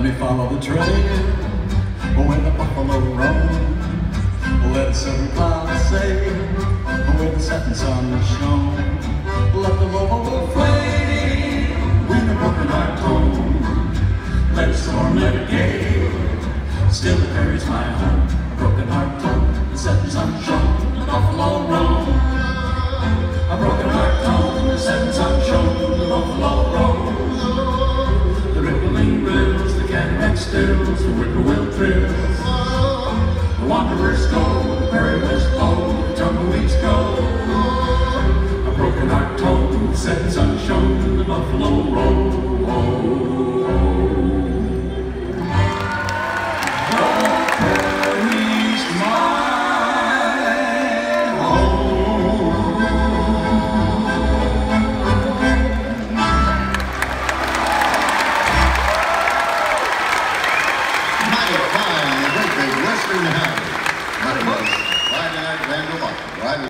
Let me follow the trail where the buffalo roam. Let every cloud sail where the setting sun shone. Let the lobo flame with a broken heart tone. Let it storm, let it gale, still it carries my home. A broken heart tone, the setting sun shone, the buffalo roam. A broken heart tone, the setting sun shone, the buffalo roam. The rippling rills, the cataract stills, the whippoorwill trills. The wanderers go, the prairie winds blow, the tumbleweeds go. A broken heart tone, the setting sun shone, the buffalo roam. Fine, a great big Western Harry. That was Friday Night Vandal Martin.